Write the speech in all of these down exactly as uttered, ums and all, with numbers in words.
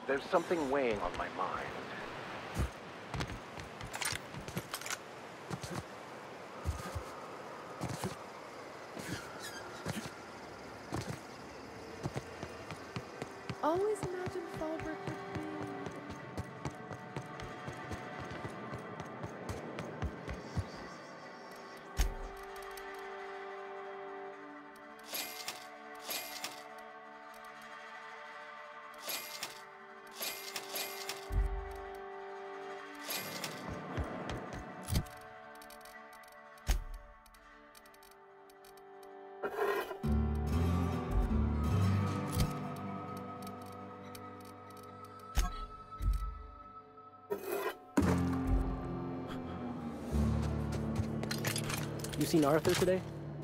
There's something weighing on my mind. Always imagine Falbert with me. You seen Arthur today?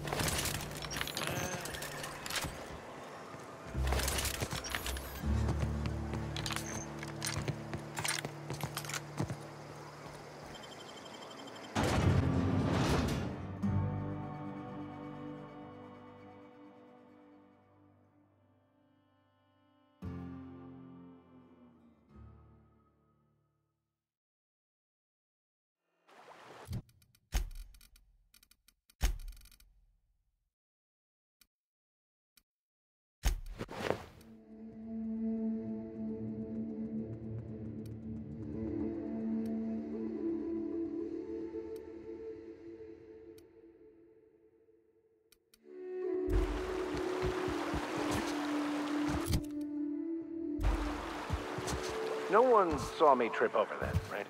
No one saw me trip over that, right?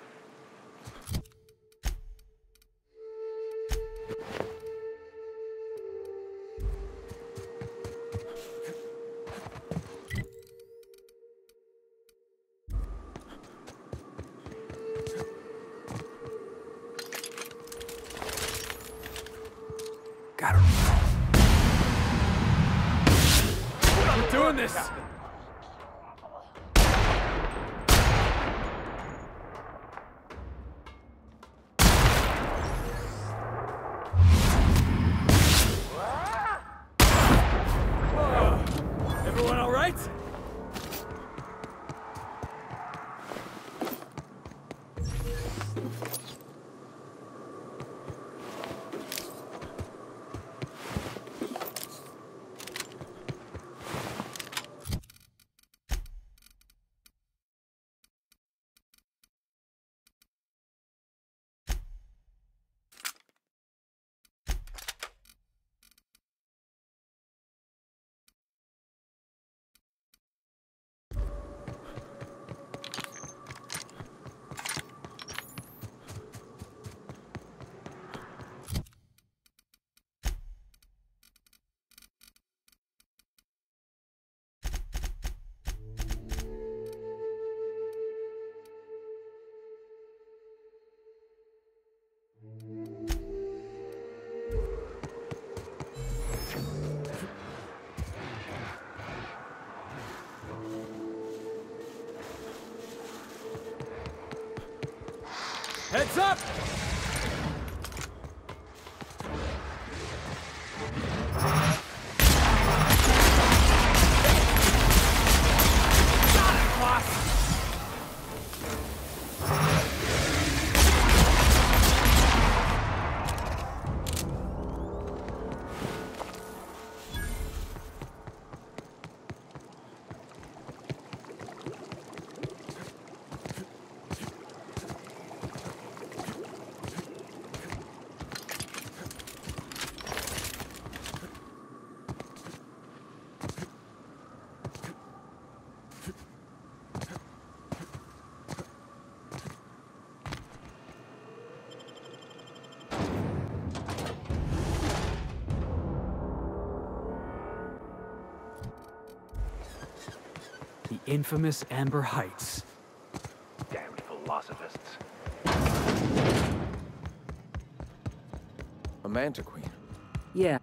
Got her. We're doing this! Everyone all right? Heads up! Got it, boss! The infamous Amber Heights. Damned philosophists. A Mantiqueen. Yeah.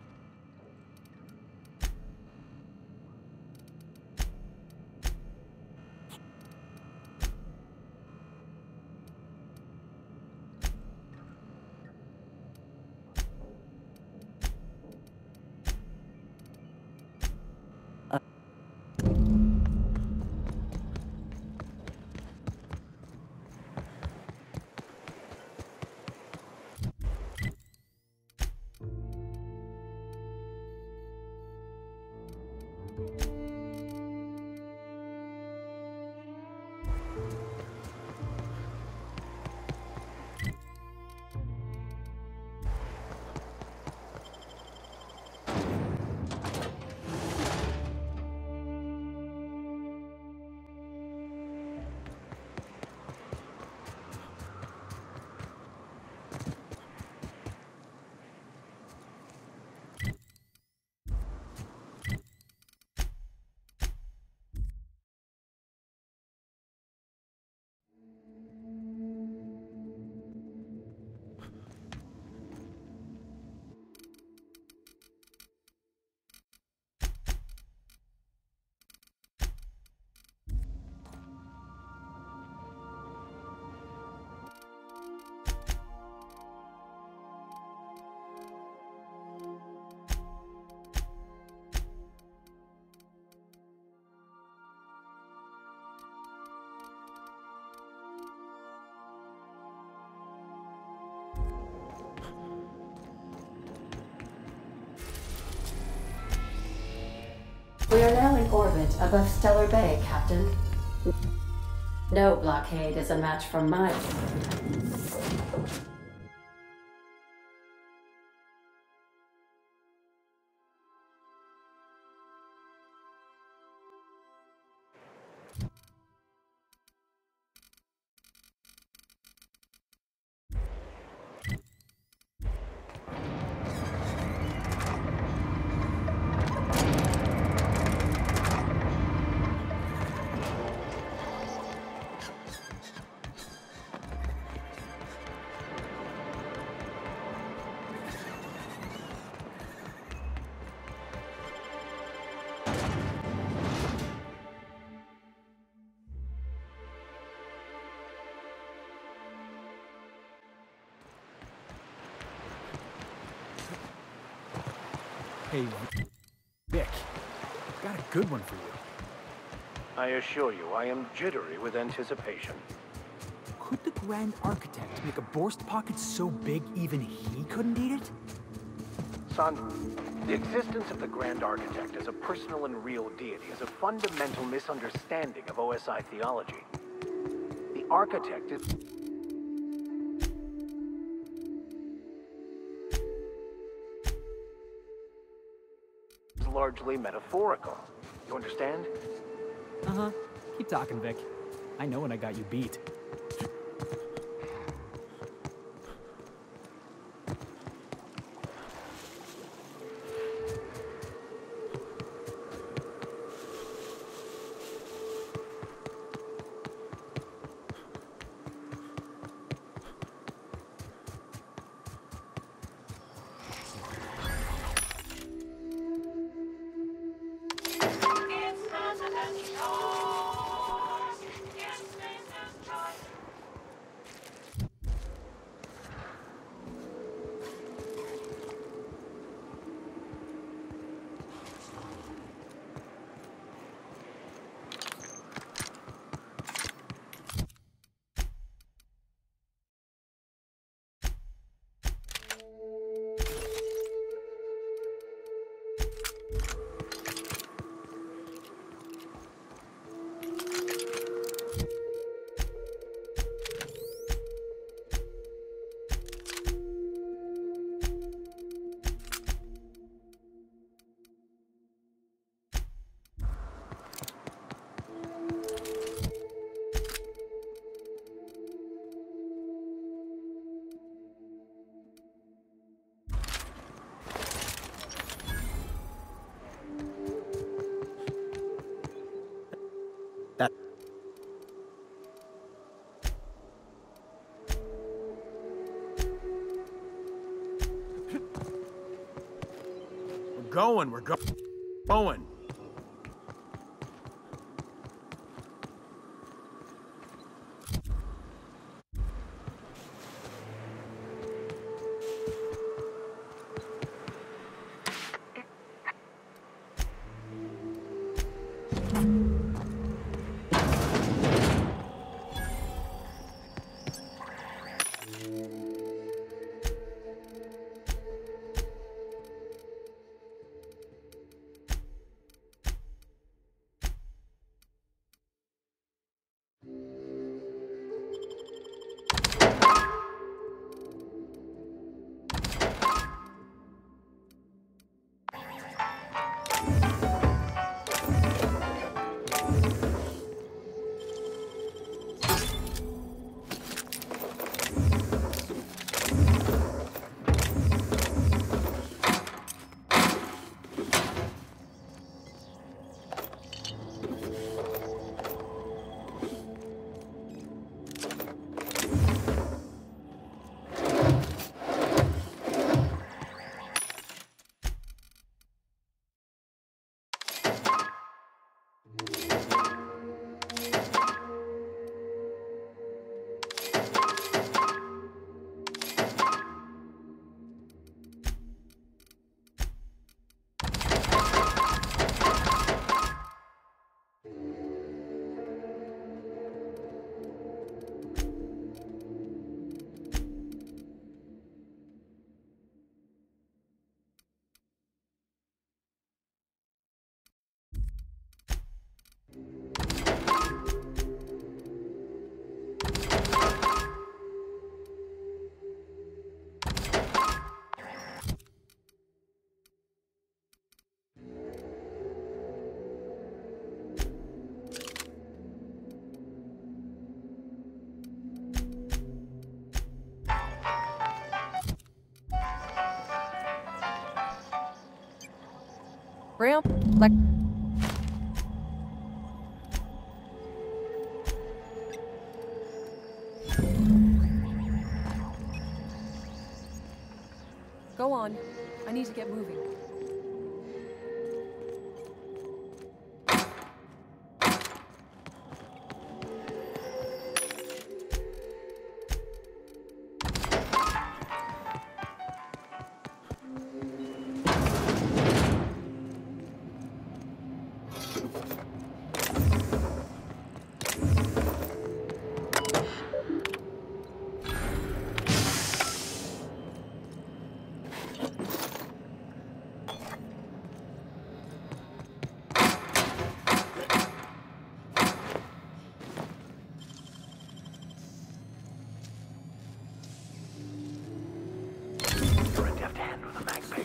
above Stellar Bay, Captain. No blockade is a match for mine. Hey, Vic. Got a good one for you. I assure you, I am jittery with anticipation. Could the Grand Architect make a Borst pocket so big even he couldn't eat it? Son, the existence of the Grand Architect as a personal and real deity is a fundamental misunderstanding of O S I theology. The Architect is... is largely metaphorical. You understand? Uh-huh. Keep talking, Vic. I know when I got you beat. Going, we're go going. Ramp, like. Go on. I need to get moving. You're a deft hand with a mag pick.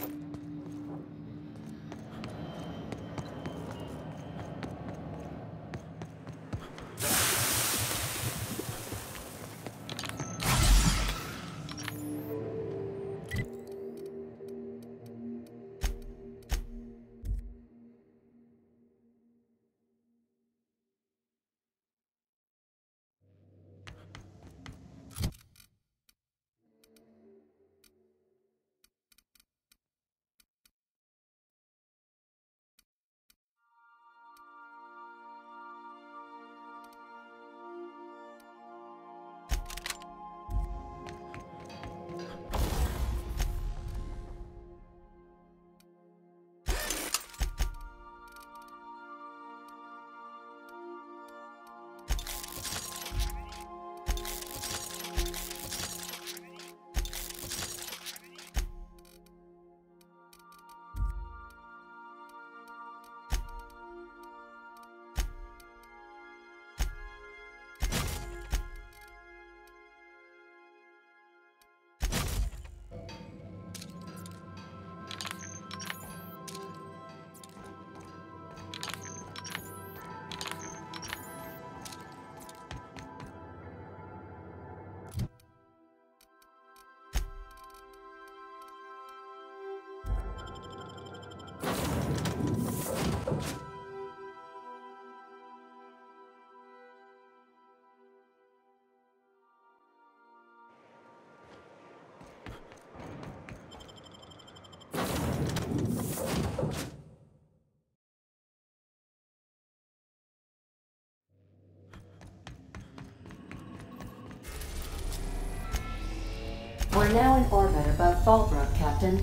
We're now in orbit above Fallbrook, Captain.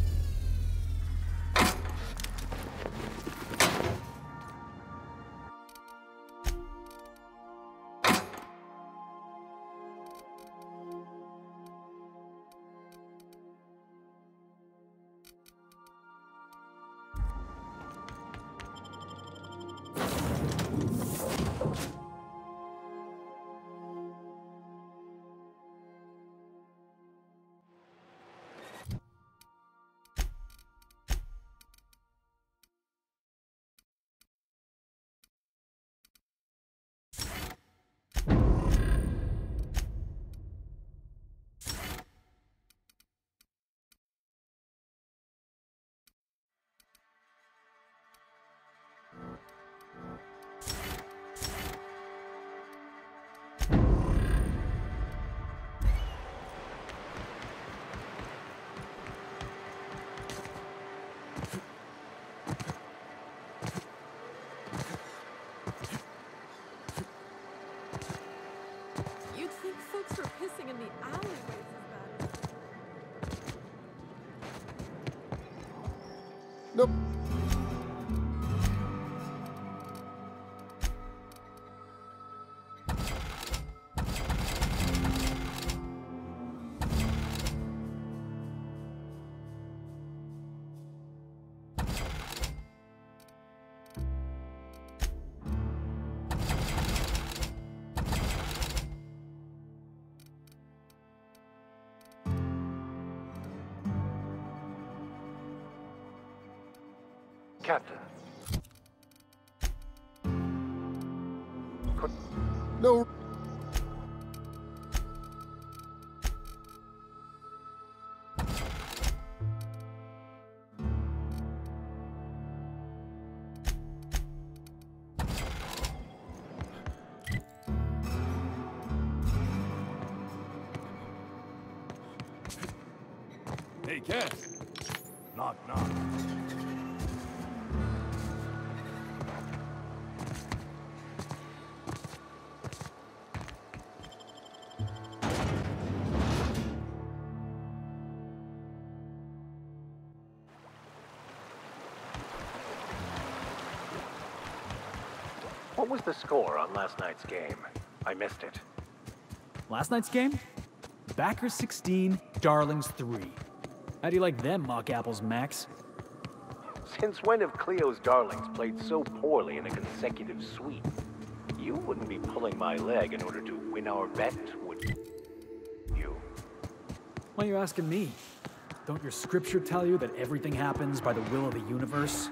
You'd think folks were pissing in the alleyways as bad. Nope. Captain. Could... No. Hey, Cass. Knock, knock. What was the score on last night's game? I missed it. Last night's game? Backers sixteen, Darlings three. How do you like them mock apples, Max? Since when have Cleo's Darlings played so poorly in a consecutive sweep? You wouldn't be pulling my leg in order to win our bet, would you? Why are you asking me? Don't your scripture tell you that everything happens by the will of the universe?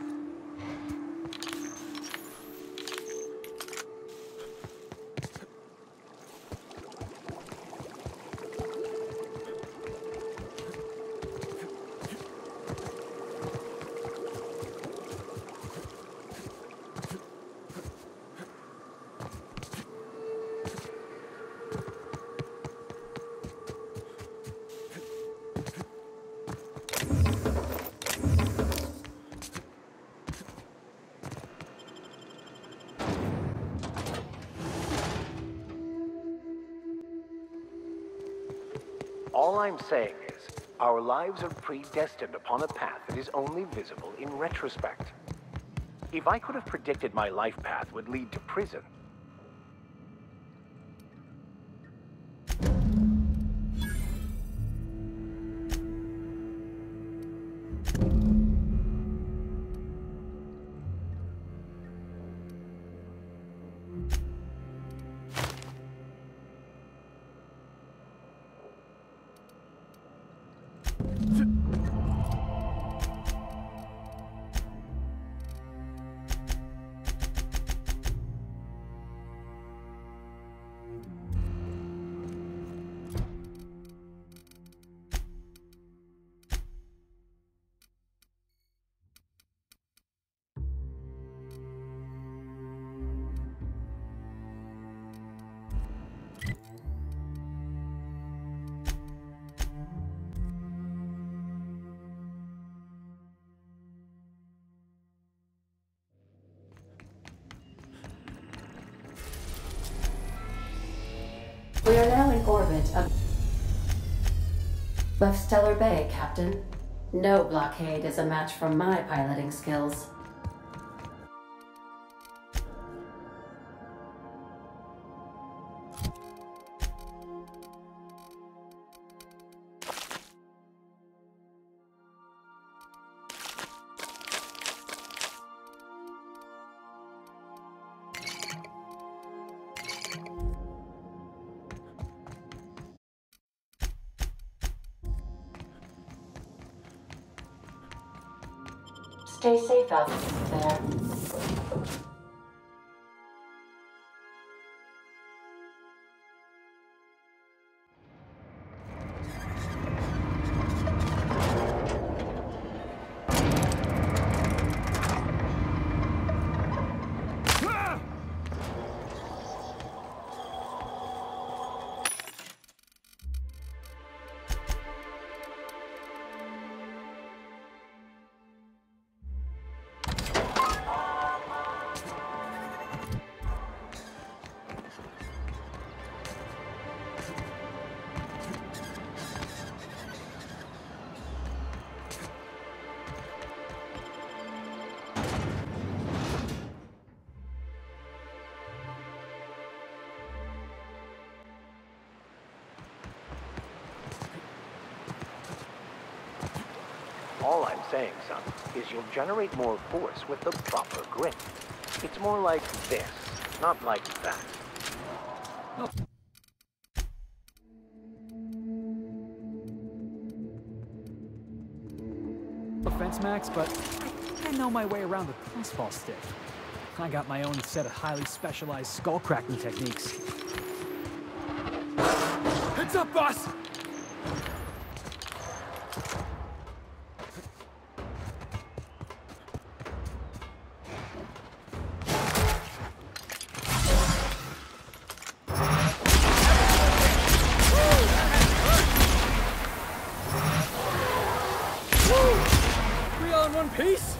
All I'm saying is, our lives are predestined upon a path that is only visible in retrospect. If I could have predicted my life path would lead to prison, We are now in orbit of of Stellar Bay, Captain. No blockade is a match for my piloting skills. Stay safe out there. all I'm saying, son, is you'll generate more force with the proper grip. It's more like this, not like that. Oh. No offense, Max, but I think I know my way around the baseball stick. I got my own set of highly specialized skull cracking techniques. Heads up, boss! peace?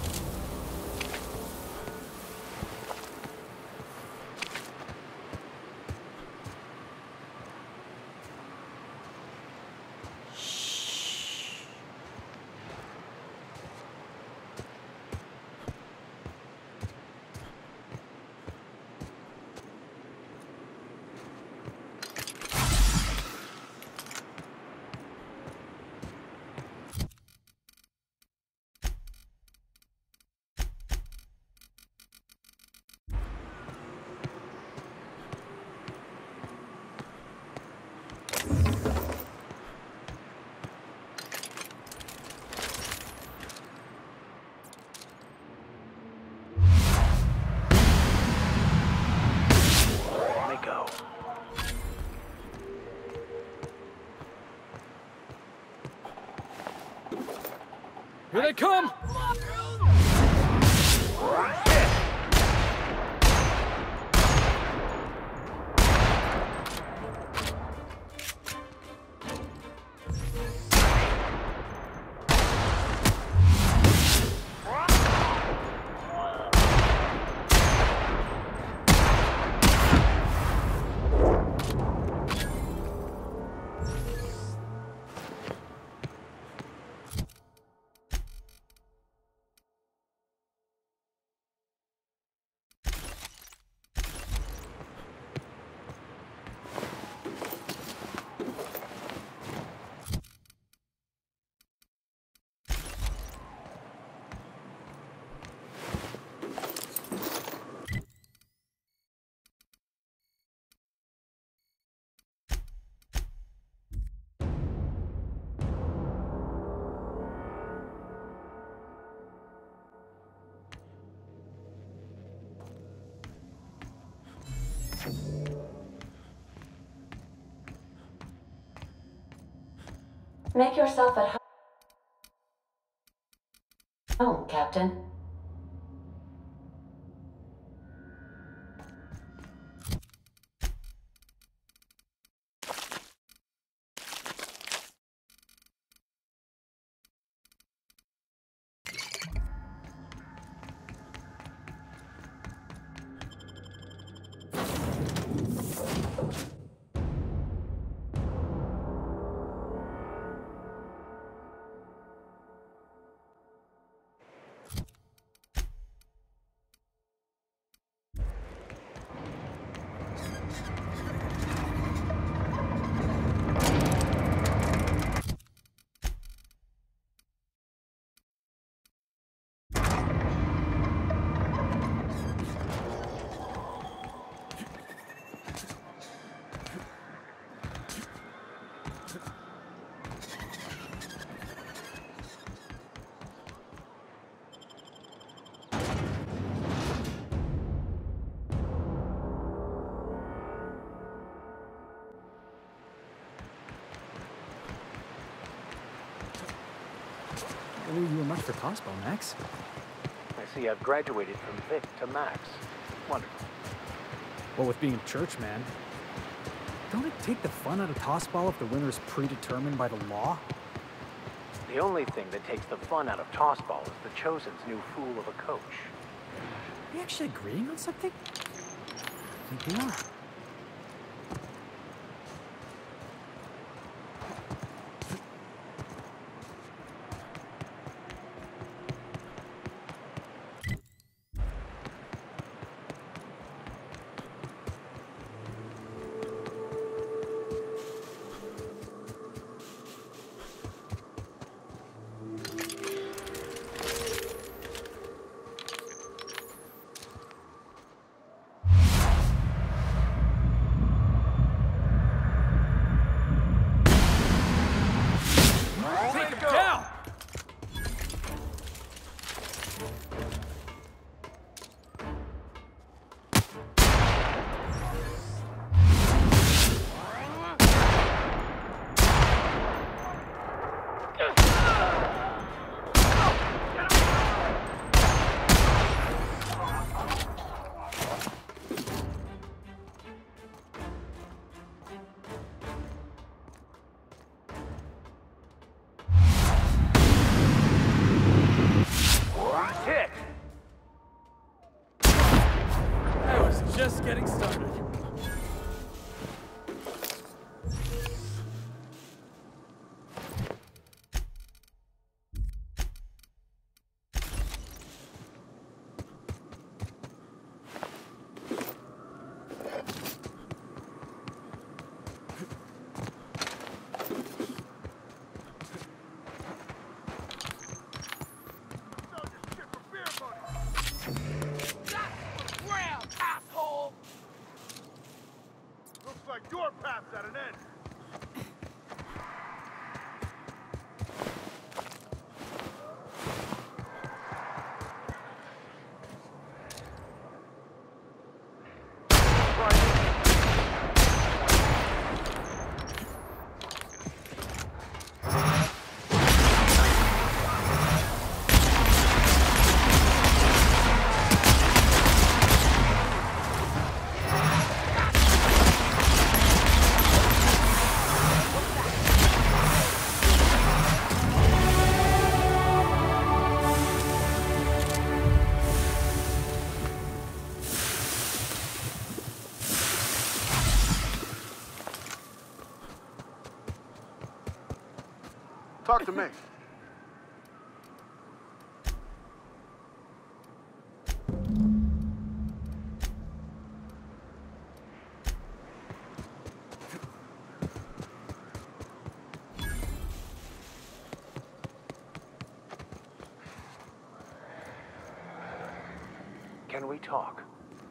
Here they come! Make yourself at home, Captain. Oh, you were much for Tossball, Max. I see I've graduated from Vic to Max. Wonderful. Well, with being a church man, don't it take the fun out of Tossball if the winner is predetermined by the law? The only thing that takes the fun out of Tossball is the Chosen's new fool of a coach. Are we actually agreeing on something? I think we are. Talk to me. Can we talk?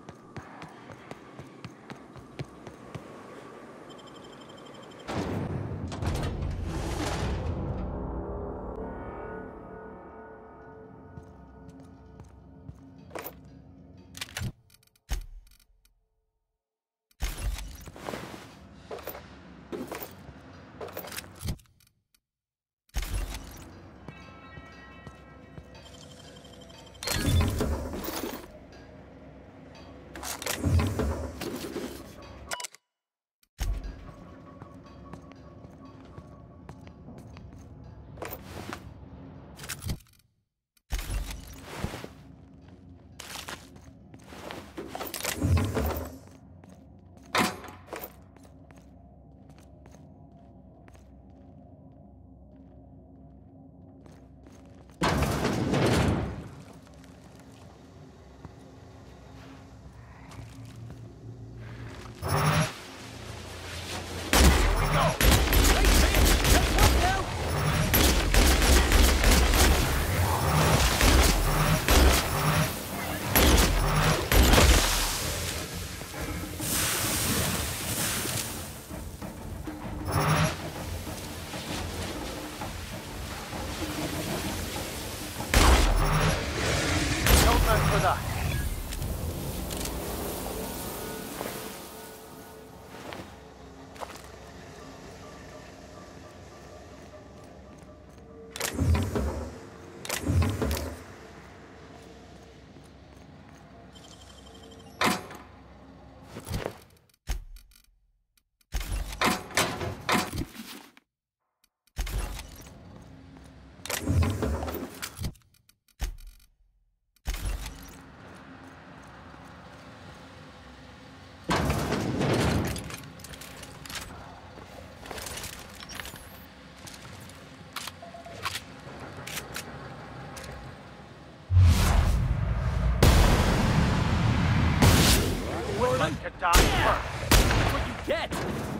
To die first. That's what you get!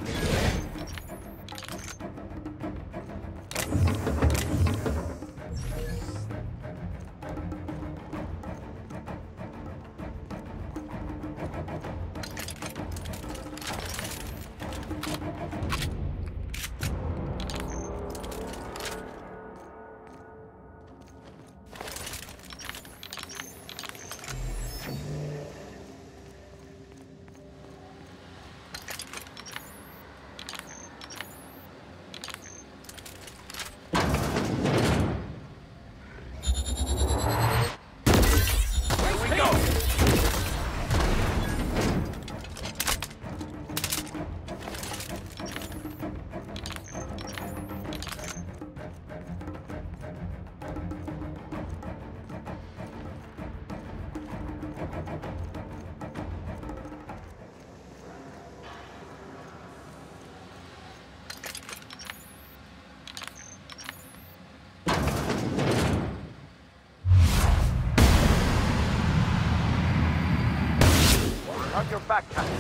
On your back, Captain.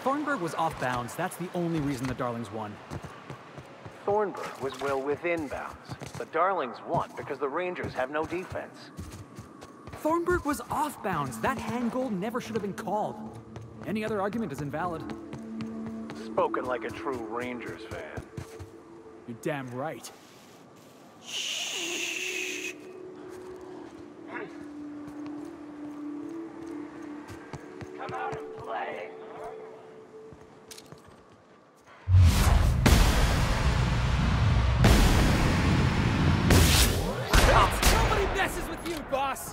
Thornburg was off bounds. That's the only reason the Darlings won. Thornburg was well within bounds. The Darlings won because the Rangers have no defense. Thornburg was off bounds. That hand goal never should have been called. Any other argument is invalid. Spoken like a true Rangers fan. You're damn right. Come out and play. Nobody messes with you, boss!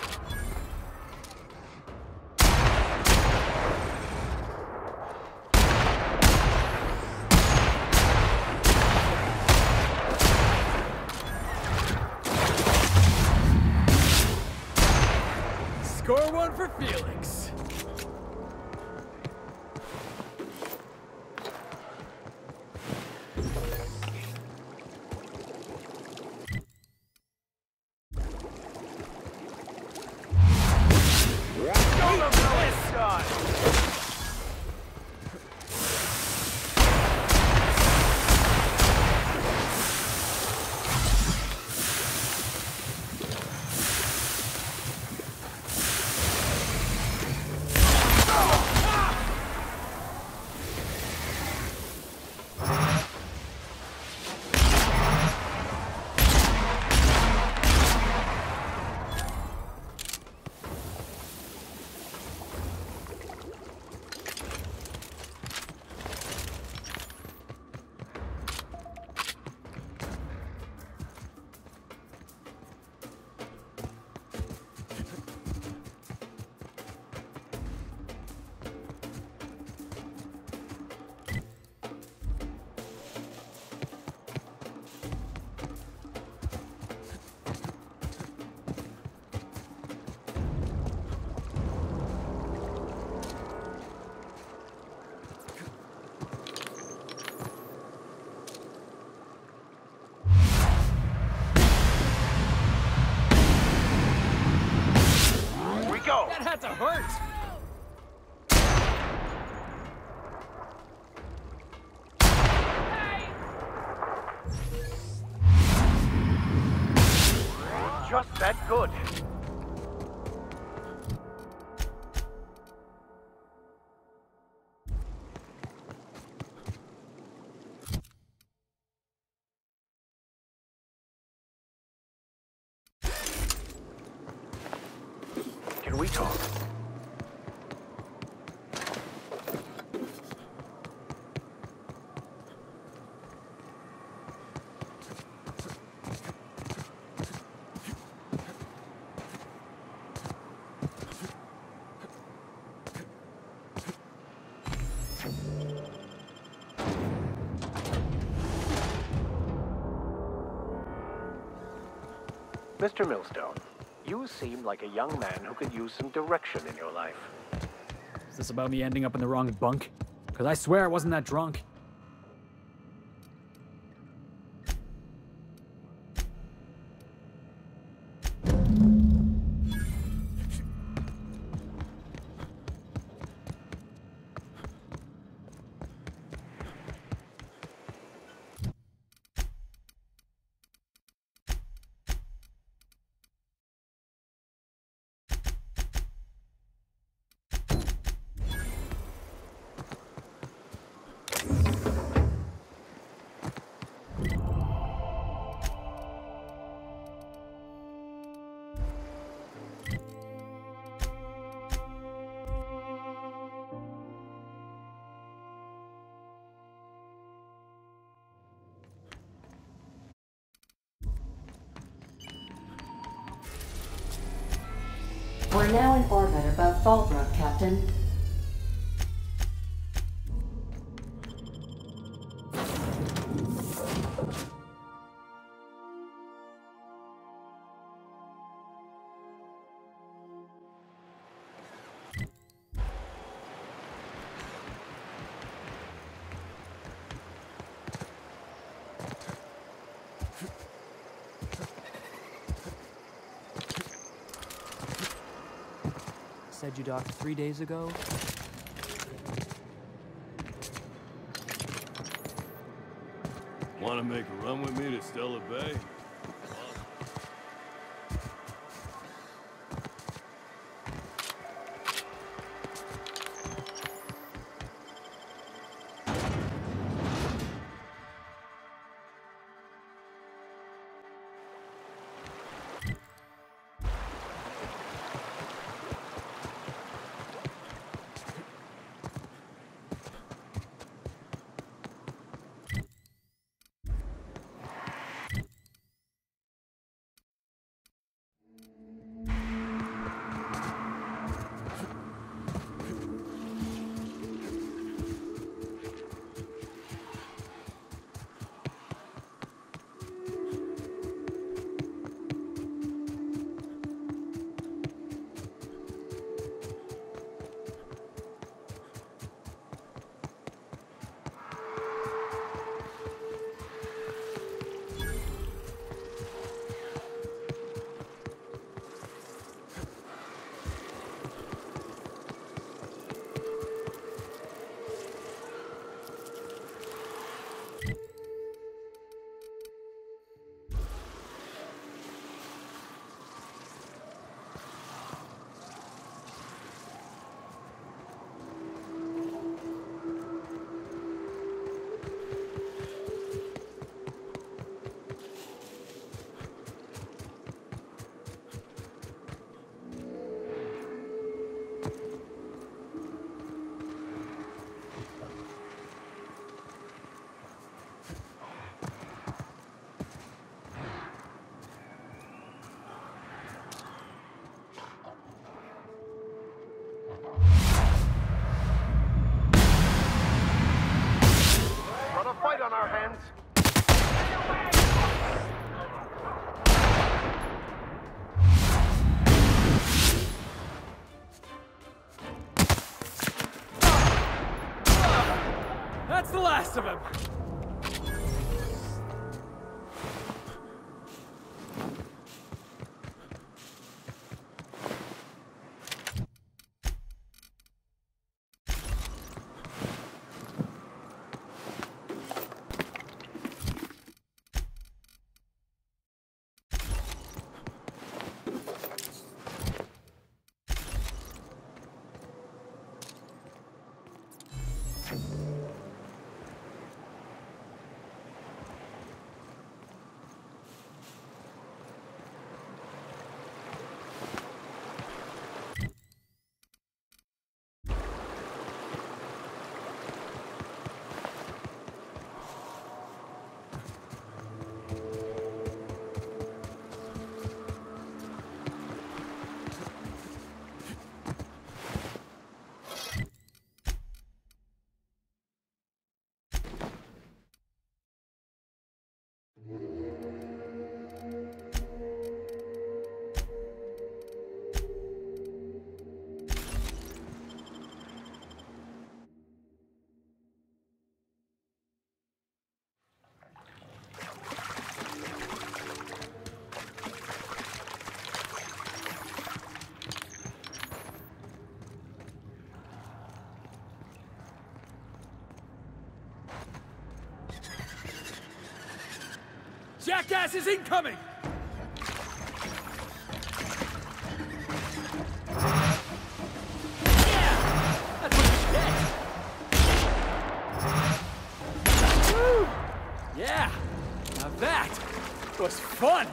Score one for Felix. That had to hurt! Just that good. Can we talk? Mister Millstone, you seem like a young man who could use some direction in your life. Is this about me ending up in the wrong bunk? Because I swear I wasn't that drunk. We're now in orbit above Fallbrook, Captain. Said you docked three days ago? Want to make a run with me to Stella Bay? Fight on our hands. That's the last of him. Jackass is incoming! Yeah! That's what you get! Woo! Yeah! Now that was fun!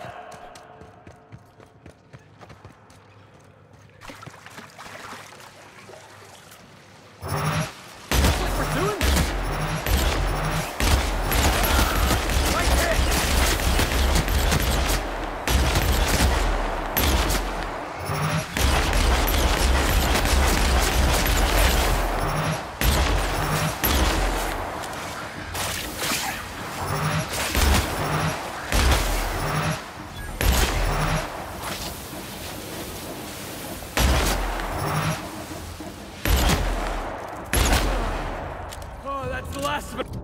The last of it.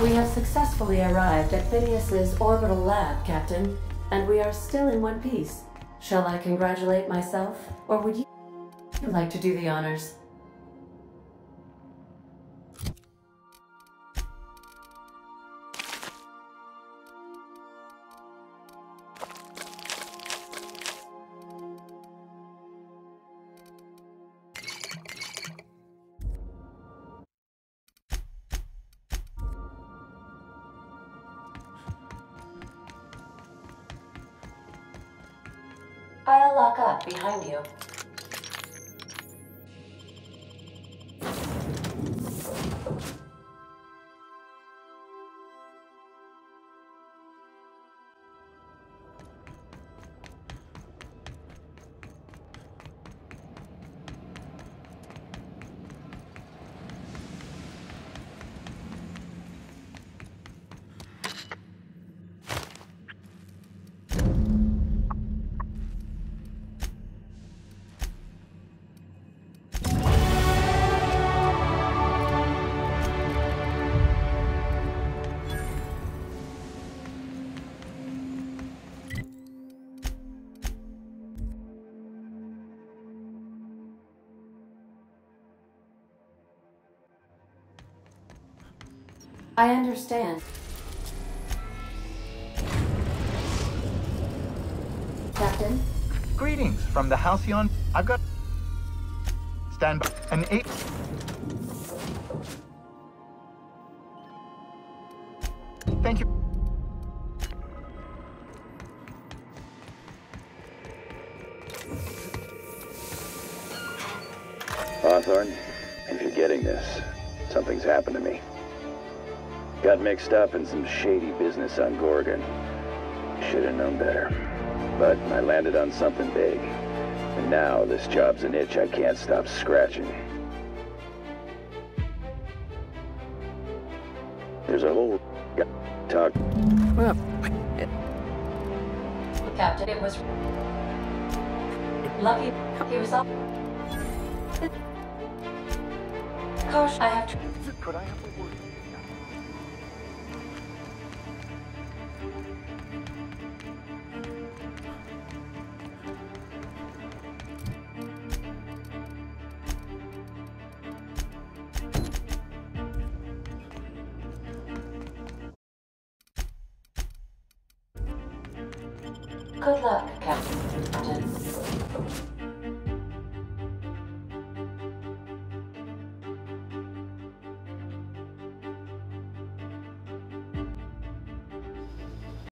We have successfully arrived at Phineas's orbital lab, Captain, and we are still in one piece. Shall I congratulate myself, or would you like to do the honors? I'll lock up behind you. I understand. Captain? Greetings from the Halcyon. I've got... Stand by. An eight... Thank you. Hawthorne, if you're getting this, something's happened to me. Got mixed up in some shady business on Gorgon. Should have known better. But I landed on something big. And now this job's an itch I can't stop scratching. There's a whole... talk... Well, Captain, it was... lucky he was up. Gosh, I have to... Could I have a word? Good luck, Captain.